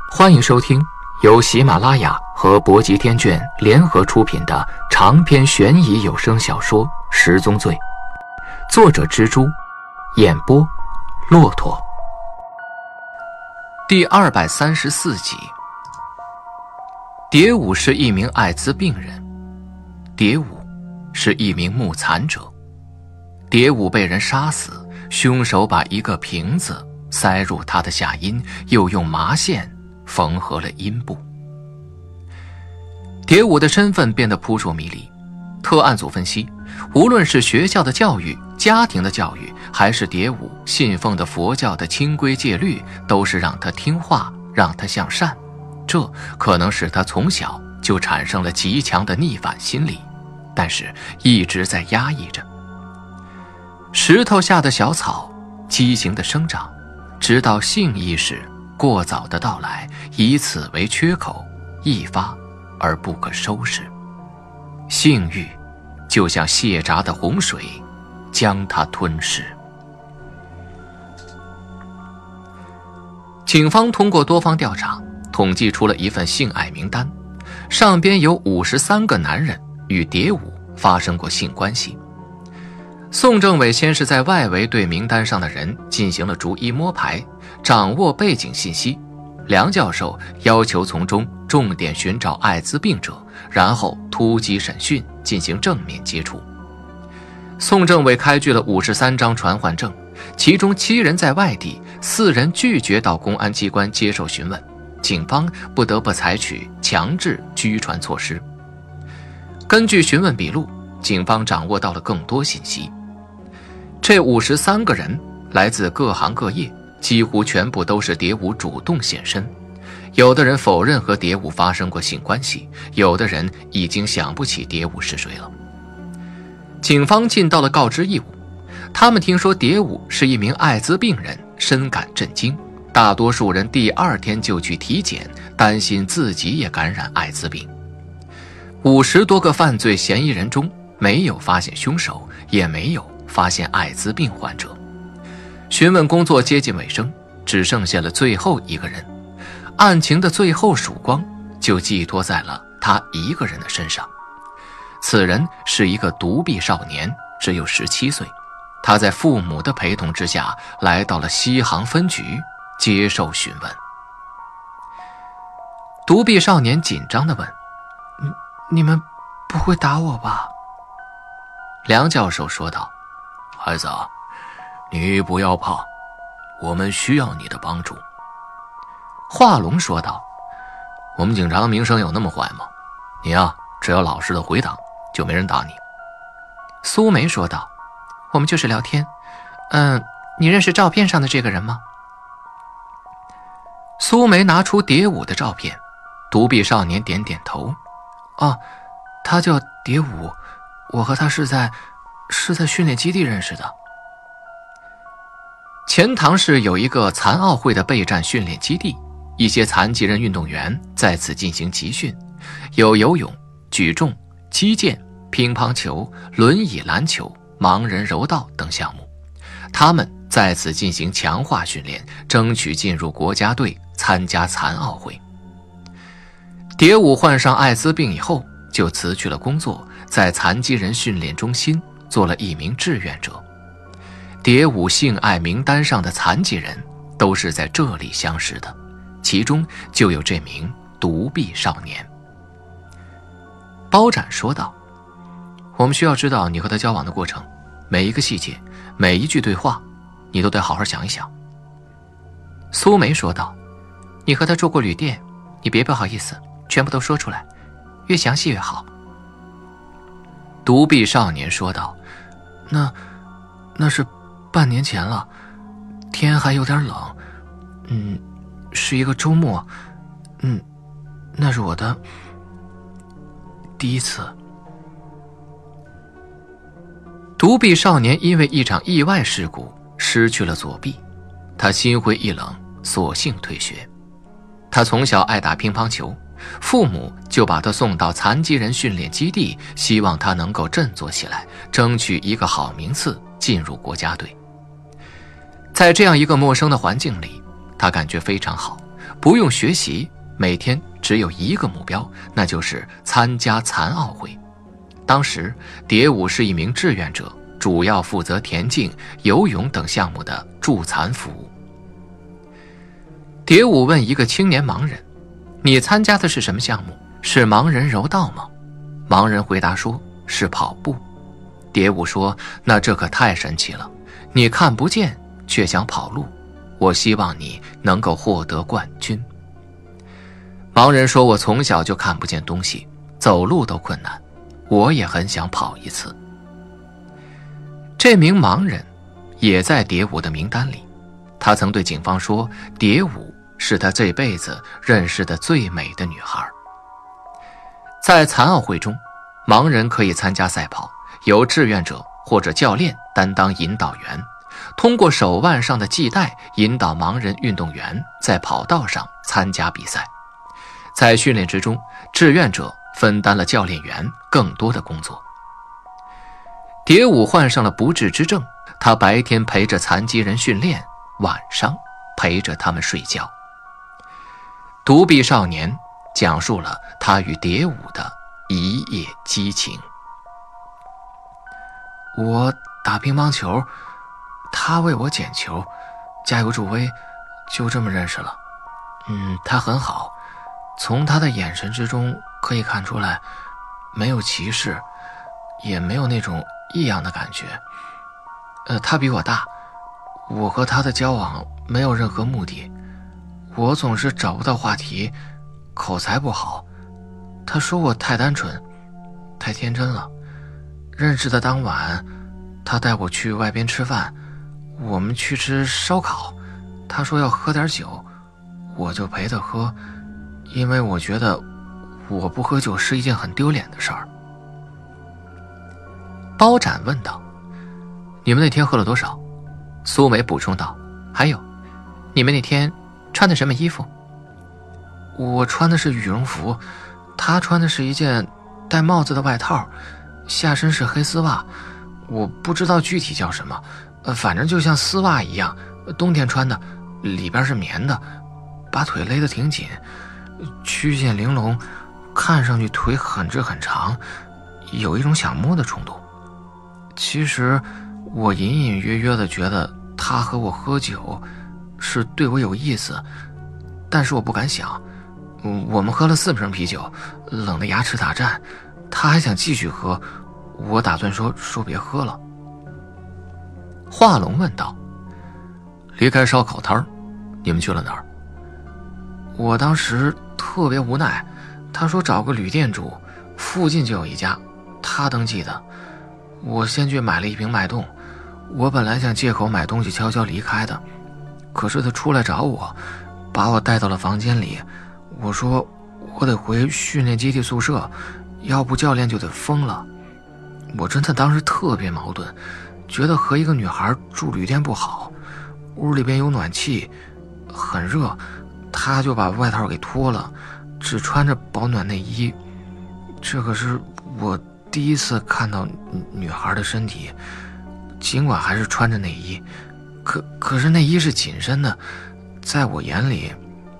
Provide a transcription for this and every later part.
欢迎收听由喜马拉雅和博极天卷联合出品的长篇悬疑有声小说《十宗罪》，作者蜘蛛，演播骆驼。第234集。蝶舞是一名艾滋病人，蝶舞是一名目残者。蝶舞被人杀死，凶手把一个瓶子塞入他的下阴，又用麻线缝合了阴部。蝶舞的身份变得扑朔迷离。特案组分析，无论是学校的教育、家庭的教育，还是蝶舞信奉的佛教的清规戒律，都是让他听话，让他向善。这可能使他从小就产生了极强的逆反心理，但是一直在压抑着。石头下的小草畸形的生长，直到性意识过早的到来，以此为缺口，一发而不可收拾。性欲就像泄闸的洪水，将它吞噬。警方通过多方调查，统计出了一份性爱名单，上边有53个男人与蝶舞发生过性关系。宋政委先是在外围对名单上的人进行了逐一摸排，掌握背景信息。梁教授要求从中重点寻找艾滋病者，然后突击审讯，进行正面接触。宋政委开具了53张传唤证，其中7人在外地，4人拒绝到公安机关接受询问，警方不得不采取强制拘传措施。根据询问笔录，警方掌握到了更多信息。这53个人来自各行各业，几乎全部都是蝶舞主动现身。有的人否认和蝶舞发生过性关系，有的人已经想不起蝶舞是谁了。警方尽到了告知义务，他们听说蝶舞是一名艾滋病人，深感震惊。大多数人第2天就去体检，担心自己也感染艾滋病。50多个犯罪嫌疑人中，没有发现凶手，也没有发现艾滋病患者。询问工作接近尾声，只剩下了最后一个人，案情的最后曙光就寄托在了他一个人的身上。此人是一个独臂少年，只有17岁。他在父母的陪同之下来到了西航分局接受询问。独臂少年紧张地问：你们不会打我吧？梁教授说道： 孩子啊，你不要怕，我们需要你的帮助。 华龙说道： 我们警察的名声有那么坏吗？你啊，只要老实的回答，就没人打你。 苏梅说道：我们就是聊天。你认识照片上的这个人吗？苏梅拿出蝶舞的照片，独臂少年点点头。他叫蝶舞，我和他是在训练基地认识的。钱塘市有一个残奥会的备战训练基地，一些残疾人运动员在此进行集训，有游泳、举重、击剑、乒乓球、轮椅篮球、盲人柔道等项目。他们在此进行强化训练，争取进入国家队参加残奥会。蝶舞患上艾滋病以后，就辞去了工作，在残疾人训练中心做了一名志愿者。蝶舞性爱名单上的残疾人都是在这里相识的，其中就有这名独臂少年。包斩说道：我们需要知道你和他交往的过程，每一个细节，每一句对话，你都得好好想一想。苏梅说道：你和他住过旅店，你别不好意思，全部都说出来，越详细越好。独臂少年说道：那是半年前了，天还有点冷，是一个周末，那是我的第一次。独臂少年因为一场意外事故失去了左臂，他心灰意冷，索性退学。他从小爱打乒乓球，父母就把他送到残疾人训练基地，希望他能够振作起来，争取一个好名次，进入国家队。在这样一个陌生的环境里，他感觉非常好， 不用学习，每天只有一个目标，那就是参加残奥会。当时蝶舞是一名志愿者，主要负责田径、游泳等项目的助残服务。蝶舞问一个青年盲人：“你参加的是什么项目？是盲人柔道吗？”盲人回答说：“是跑步。”蝶舞说：“那这可太神奇了，你看不见却想跑路，我希望你能够获得冠军。”盲人说：“我从小就看不见东西，走路都困难，我也很想跑一次。”这名盲人也在蝶舞的名单里，他曾对警方说，蝶舞是他这辈子认识的最美的女孩。在残奥会中，盲人可以参加赛跑，由志愿者或者教练担当引导员，通过手腕上的系带引导盲人运动员在跑道上参加比赛。在训练之中，志愿者分担了教练员更多的工作。蝶舞患上了不治之症，他白天陪着残疾人训练，晚上陪着他们睡觉。独臂少年讲述了他与蝶舞的一夜激情。我打乒乓球，他为我捡球，加油助威，就这么认识了。他很好，从他的眼神之中可以看出来，没有歧视，也没有那种异样的感觉。他比我大，我和他的交往没有任何目的，我总是找不到话题，口才不好。他说我太单纯，太天真了。认识的当晚，他带我去外边吃饭，我们去吃烧烤，他说要喝点酒，我就陪他喝，因为我觉得我不喝酒是一件很丢脸的事儿。包斩问道：“你们那天喝了多少？”苏梅补充道：“还有，你们那天穿的什么衣服？”我穿的是羽绒服，他穿的是一件戴帽子的外套，下身是黑丝袜，我不知道具体叫什么，反正就像丝袜一样，冬天穿的，里边是棉的，把腿勒得挺紧，曲线玲珑，看上去腿很直很长，有一种想摸的冲动。其实我隐隐约约地觉得他和我喝酒是对我有意思，但是我不敢想。我们喝了4瓶啤酒，冷得牙齿打颤，他还想继续喝，我打算说别喝了。华龙问道：“离开烧烤摊，你们去了哪儿？”我当时特别无奈，他说找个旅店住，附近就有一家，他登记的。我先去买了一瓶脉动，我本来想借口买东西悄悄离开的，可是他出来找我，把我带到了房间里。我说我得回训练基地宿舍，要不教练就得疯了。我真的当时特别矛盾，觉得和一个女孩住旅店不好，屋里边有暖气，很热，他就把外套给脱了，只穿着保暖内衣。这可是我第一次看到女孩的身体，尽管还是穿着内衣，可是内衣是紧身的，在我眼里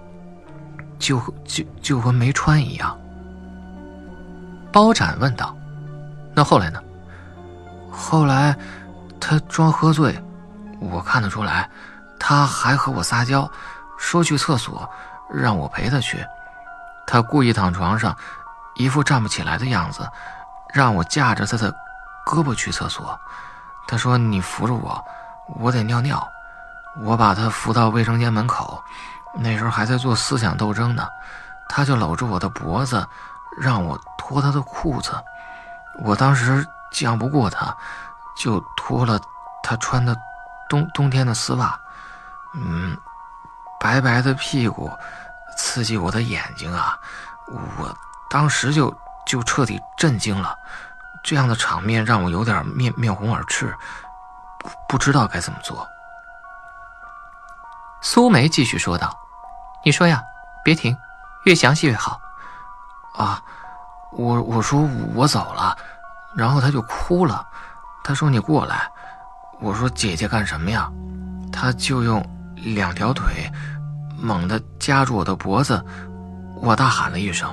就和没穿一样。包斩问道：“那后来呢？”后来他装喝醉，我看得出来，他还和我撒娇，说去厕所让我陪他去。他故意躺床上，一副站不起来的样子，让我架着他的胳膊去厕所。他说：“你扶着我，我得尿尿。”我把他扶到卫生间门口，那时候还在做思想斗争呢，他就搂住我的脖子，让我脱他的裤子。我当时犟不过他，就脱了他穿的冬天的丝袜。白白的屁股刺激我的眼睛啊，我当时就彻底震惊了。这样的场面让我有点面红耳赤，不知道该怎么做。苏梅继续说道：“你说呀，别停，越详细越好。”我说我走了，然后他就哭了。他说：“你过来。”我说：“姐姐干什么呀？”他就用2条腿猛地夹住我的脖子，我大喊了一声。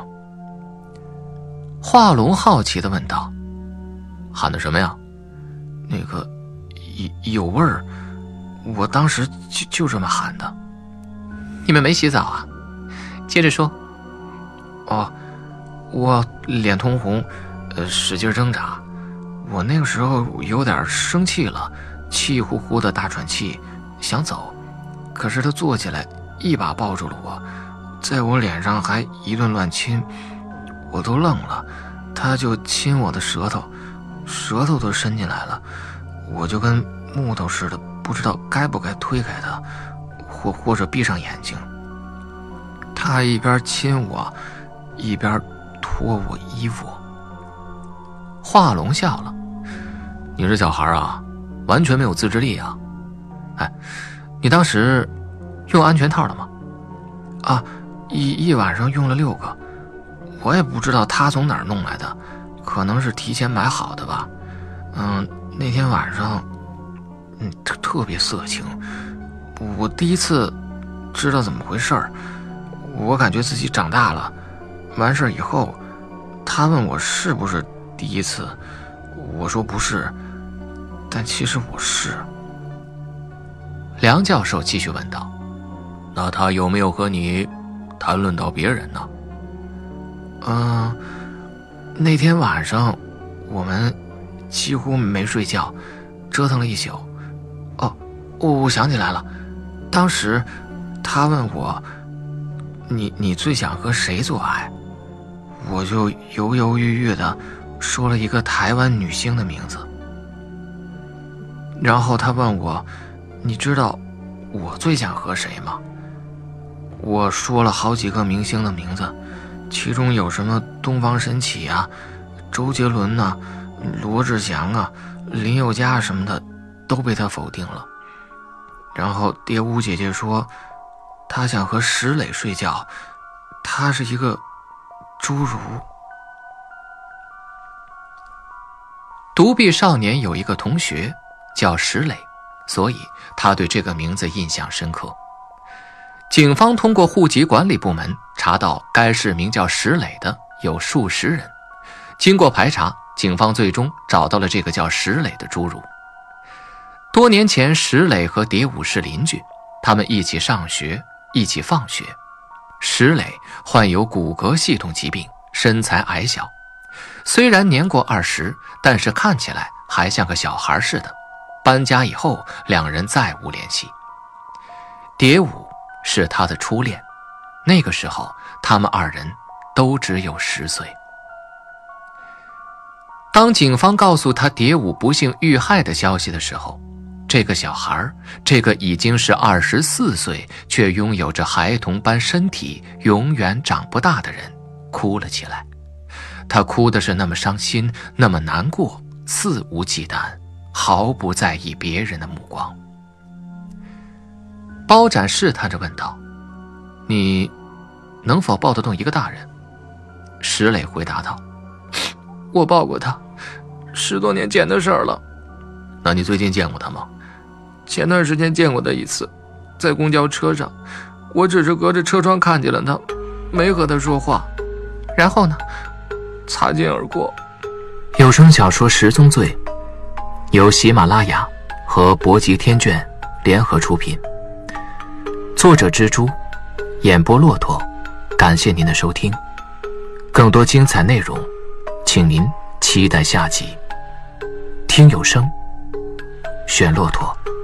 华龙好奇地问道： 喊的什么呀？ 那个有味儿，我当时就这么喊的。你们没洗澡啊？接着说。 哦，我脸通红，使劲挣扎。我那个时候有点生气了，气呼呼的大喘气，想走，可是他坐起来一把抱住了我，在我脸上还一顿乱亲，我都愣了。他就亲我的舌头，舌头都伸进来了，我就跟木头似的，不知道该不该推开他，或者闭上眼睛。他一边亲我，一边脱我衣服。 华龙笑了： 你这小孩啊，完全没有自制力啊！ 哎，你当时用安全套了吗？ 啊，一晚上用了6个，我也不知道他从哪儿弄来的，可能是提前买好的吧。那天晚上，特别色情，我第一次知道怎么回事儿，我感觉自己长大了。完事儿以后，他问我是不是第一次，我说不是，但其实我是。 梁教授继续问道： 那他有没有和你谈论到别人呢？那天晚上我们几乎没睡觉，折腾了一宿。我想起来了，当时他问我，你最想和谁做爱？我就犹犹豫豫的说了一个台湾女星的名字。然后他问我，你知道我最想和谁吗？我说了好几个明星的名字，其中有什么东方神起啊、周杰伦啊、罗志祥啊、林宥嘉什么的，都被他否定了。然后蝶舞姐姐说，她想和石磊睡觉，他是一个侏儒。 独臂少年有一个同学叫石磊，所以他对这个名字印象深刻。警方通过户籍管理部门查到该市名叫石磊的有数十人，经过排查，警方最终找到了这个叫石磊的侏儒。多年前，石磊和蝶舞是邻居，他们一起上学，一起放学。石磊患有骨骼系统疾病，身材矮小，虽然年过20，但是看起来还像个小孩似的。搬家以后，两人再无联系。蝶舞是他的初恋，那个时候他们2人都只有10岁。当警方告诉他蝶舞不幸遇害的消息的时候，这个小孩，这个已经是24岁却拥有着孩童般身体永远长不大的人哭了起来。他哭的是那么伤心，那么难过，肆无忌惮，毫不在意别人的目光。包斩试探着问道：你能否抱得动一个大人？石磊回答道： 我抱过他，10多年前的事儿了。 那你最近见过他吗？ 前段时间见过他一次，在公交车上，我只是隔着车窗看见了他，没和他说话。 然后呢？ 擦肩而过。 有声小说《十宗罪》由喜马拉雅和博吉天卷联合出品，作者蜘蛛，演播骆驼。感谢您的收听，更多精彩内容请您期待下集。听有声，选骆驼。